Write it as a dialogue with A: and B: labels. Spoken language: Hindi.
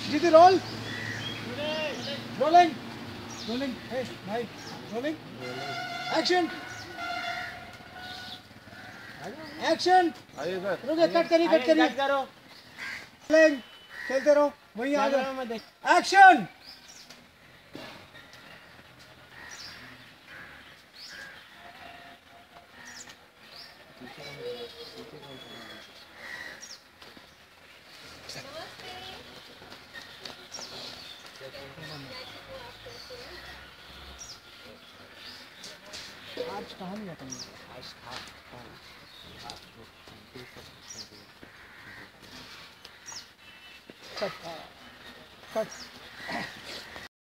A: जीती रोल रोलिंग रोलिंग भाई रोलिंग एक्शन एक्शन रुकिए कट करिए करो रोलिंग खेलते रहो वहीं आ जाओ एक्शन आज कहाँ नहीं आता आज कट कट